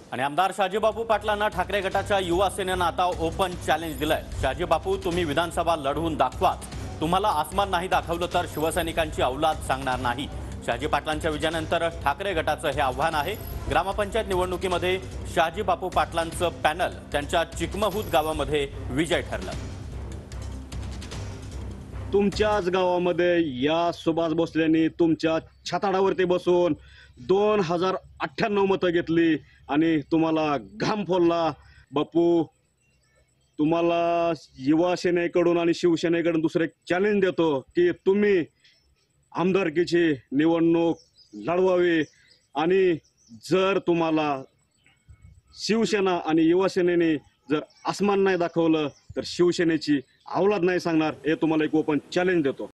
आणि आमदार शाजीबापू पाटलांना ठाकरे गटाच्या युवा सेनेनं आता ओपन चॅलेंज दिलंय। शाजीबापू, तुम्ही विधानसभा लढवून दाखवाच, तुम्हाला आसमान नाही दाखवलं तर शिवसैनिकांची औलाद सांगणार नाही। शाजी पाटलांच्या विजयानंतर ठाकरे गटाचं हे आव्हान आहे। ग्रामपंचायत निवडणुकीमध्ये शाजीबापू पाटलांचं पॅनल त्यांच्या चिकमहूद गावामध्ये विजय ठरलं। तुमच्याच गावामध्ये या सुभाष भोसलेंनी तुमच्या छताडावरती बसून 2098 मतं घेतली आणि तुम्हाला घाम फोडला। बापू, तुम्हाला युवा सेनेकडून आणि शिवसेनेकडून दुसरे चॅलेंज देतो की तुम्ही आमदारकीची निवडणूक लढवावी आणि जर तुम्हाला शिवसेना आणि युवा सेनेने जर आसमान नाही दाखवलं तर शिवसेनेची औलाद नाही सांगणार, हे तुम्हाला एक ओपन चॅलेंज देतो।